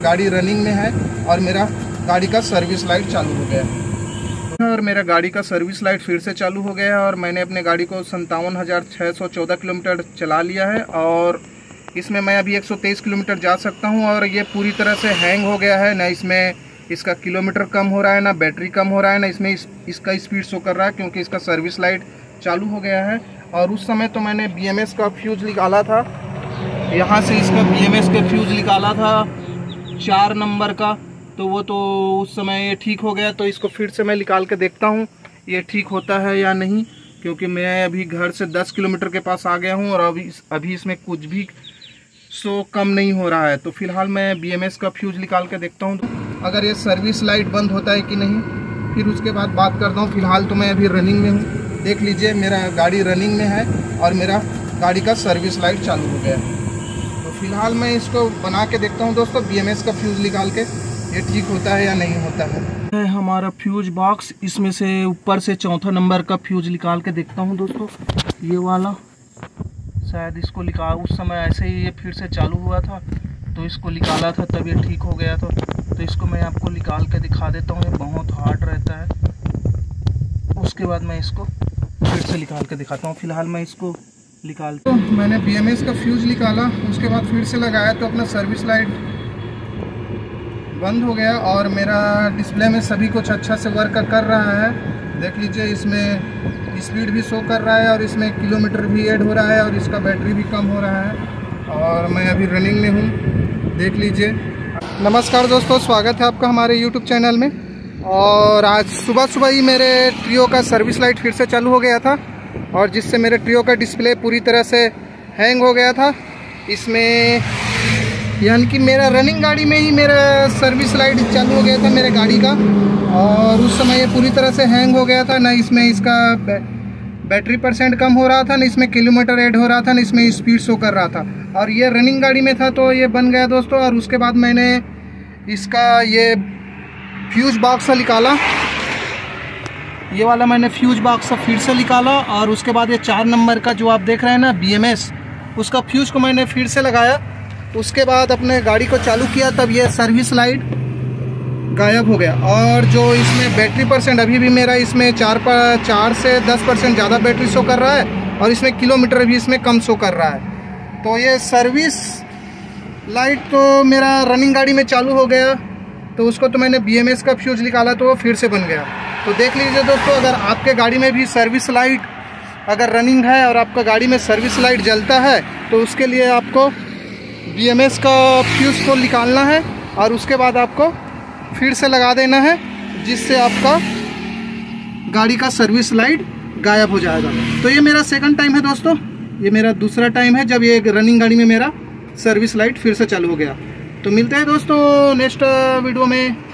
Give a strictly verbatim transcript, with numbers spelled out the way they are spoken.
गाड़ी रनिंग में है और मेरा गाड़ी का सर्विस लाइट चालू हो गया है और मेरा गाड़ी का सर्विस लाइट फिर से चालू हो गया है और मैंने अपने गाड़ी को संतावन हज़ार छः सौ चौदह किलोमीटर चला लिया है और इसमें मैं अभी एक सौ तेईस किलोमीटर जा सकता हूं और ये पूरी तरह से हैंग हो गया है। ना इसमें इसका किलोमीटर कम हो रहा है, ना बैटरी कम हो रहा है, ना इसमें इस, इसका स्पीड शो कर रहा है क्योंकि इसका सर्विस लाइट चालू हो गया है। और उस समय तो मैंने बी एम एस का फ्यूज़ निकाला था, यहाँ से इसका बी एम एस का फ्यूज़ निकाला था चार नंबर का, तो वो तो उस समय ये ठीक हो गया। तो इसको फिर से मैं निकाल के देखता हूँ ये ठीक होता है या नहीं, क्योंकि मैं अभी घर से दस किलोमीटर के पास आ गया हूँ और अभी अभी इसमें कुछ भी शो कम नहीं हो रहा है। तो फिलहाल मैं बी एम एस का फ्यूज़ निकाल के देखता हूँ तो अगर ये सर्विस लाइट बंद होता है कि नहीं, फिर उसके बाद बात करता हूँ। फिलहाल तो मैं अभी रनिंग में हूँ, देख लीजिए मेरा गाड़ी रनिंग में है और मेरा गाड़ी का सर्विस लाइट चालू हो गया है। तो फिलहाल मैं इसको बना के देखता हूँ दोस्तों, बी एम एस का फ्यूज़ निकाल के ये ठीक होता है या नहीं होता है। हमारा फ्यूज बॉक्स, इसमें से ऊपर से चौथा नंबर का फ्यूज निकाल के देखता हूँ दोस्तों। ये वाला शायद इसको निकाल, उस समय ऐसे ही ये फिर से चालू हुआ था तो इसको निकाला था तब ये ठीक हो गया था। तो इसको मैं आपको निकाल के दिखा देता हूँ, ये बहुत हार्ड रहता है। उसके बाद मैं इसको फिर से निकाल के दिखाता हूँ। फिलहाल मैं इसको निकाल तो मैंने बी एम एस का फ्यूज निकाला, उसके बाद फिर से लगाया तो अपना सर्विस लाइट बंद हो गया और मेरा डिस्प्ले में सभी कुछ अच्छा से वर्क कर रहा है। देख लीजिए इसमें स्पीड भी शो कर रहा है और इसमें किलोमीटर भी ऐड हो रहा है और इसका बैटरी भी कम हो रहा है और मैं अभी रनिंग में हूँ, देख लीजिए। नमस्कार दोस्तों, स्वागत है आपका हमारे यूट्यूब चैनल में। और आज सुबह सुबह ही मेरे ट्रियो का सर्विस लाइट फिर से चालू हो गया था और जिससे मेरे ट्रियो का डिस्प्ले पूरी तरह से हैंग हो गया था। इसमें यानी कि मेरा रनिंग गाड़ी में ही मेरा सर्विस लाइट चालू हो गया था मेरे गाड़ी का और उस समय ये पूरी तरह से हैंग हो गया था। ना इसमें इसका बै, बैटरी परसेंट कम हो रहा था, ना इसमें किलोमीटर ऐड हो रहा था, ना इसमें स्पीड शो कर रहा था और ये रनिंग गाड़ी में था तो ये बन गया दोस्तों। और उसके बाद मैंने इसका ये फ्यूज बॉक्स से निकाला, ये वाला मैंने फ्यूज बॉक्स से फिर से निकाला और उसके बाद ये चार नंबर का जो आप देख रहे हैं ना बी एम एस, उसका फ्यूज को मैंने फिर से लगाया। उसके बाद अपने गाड़ी को चालू किया तब ये सर्विस लाइट गायब हो गया। और जो इसमें बैटरी परसेंट अभी भी मेरा इसमें चार पर चार से दस परसेंट ज़्यादा बैटरी शो कर रहा है और इसमें किलोमीटर भी इसमें कम शो कर रहा है। तो ये सर्विस लाइट तो मेरा रनिंग गाड़ी में चालू हो गया, तो उसको तो मैंने बी एम एस का फ्यूज निकाला तो वो फिर से बन गया। तो देख लीजिए दोस्तों, अगर आपके गाड़ी में भी सर्विस लाइट अगर रनिंग है और आपका गाड़ी में सर्विस लाइट जलता है तो उसके लिए आपको बी एम एस का फ्यूज़ को निकालना है और उसके बाद आपको फिर से लगा देना है, जिससे आपका गाड़ी का सर्विस लाइट गायब हो जाएगा। तो ये मेरा सेकंड टाइम है दोस्तों, ये मेरा दूसरा टाइम है जब ये रनिंग गाड़ी में मेरा सर्विस लाइट फिर से चालू हो गया। तो मिलते हैं दोस्तों नेक्स्ट वीडियो में।